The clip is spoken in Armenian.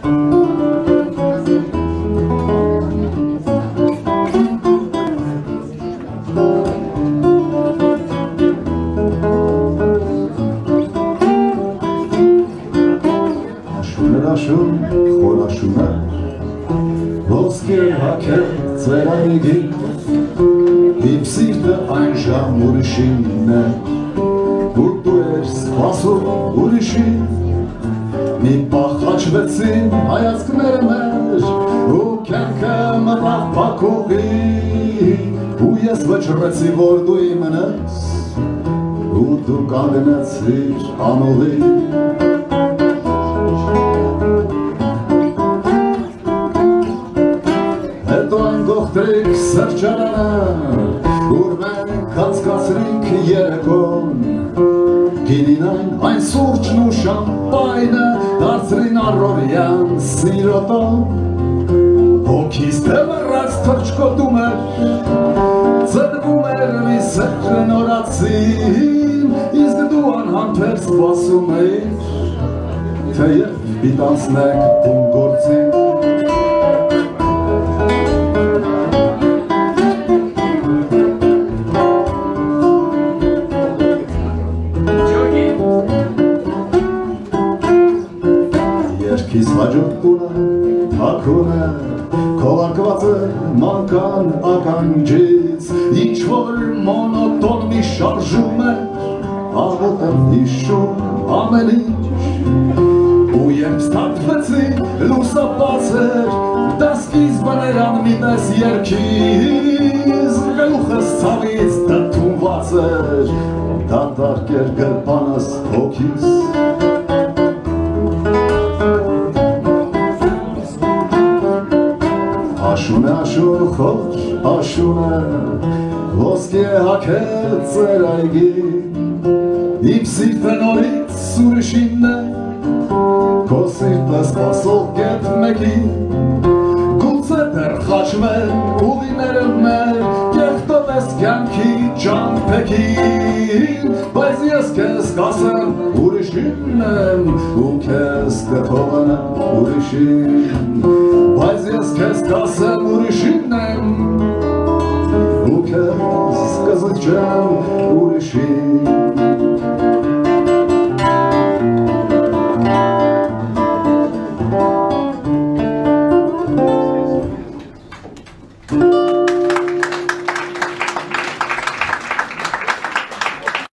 Աշուն, խոր աշուն է, ոսկեր հակեր ծերայգի, իմ սիրտը այն ժամ ուրիշին է, ու դու էր սպասում ուրիշին, մի պահ խաչվեցին հայացքները մեր, ու կյանքը մտավ փակուղի, ու ես վճռեցի, որ դու իմն ես, ու դու կանգնեցիր անողի, Գողտրիկ սրջանանը, ուր մենք հացկացրինք երեկոն, գինին այն սուրճն ու շամպայնը դարձրին առօրյան սիրոտոն, հոգիս դեմռած թրջկոտում էր, ծնվում էր մի սեքրը նորացին, իսկ դու անհամբեր սպասում էիր, թեև պիտի անցնենք տուն գործին, Երկիս հաջող տունը, թաքուն է, քողարկված է մանկան ականջից, ինչ-որ մոնոտոն մի շարժում է, աղոտ եմ հիշում ամեն ինչ, ու երբ ստատվեցի լուսապաց էր, դա սկիզբն էր անմիտես երգից, գլուխս ցավից դդումված էր, դատարկ էր գրպանս հոգիս, Աշուն է, աշուն, խոր, աշուն է, ոսկի է հակել ծերայգի, իմ սիրտը նորից ուրիշին է, քո սիրտը սպասող կետ մեկի, գուցե դեռ խաչվել ուղիները մեր, կեղտով ես կյանքի ճամփեքին, բայց ես քեզ կասեմ ուրիշին եմ, ու քեզ կթողնեմ ուրիշին, բայց ես քեզ կասեմ ուրիշին եմ, ու քեզ կզղջեմ ուրիշին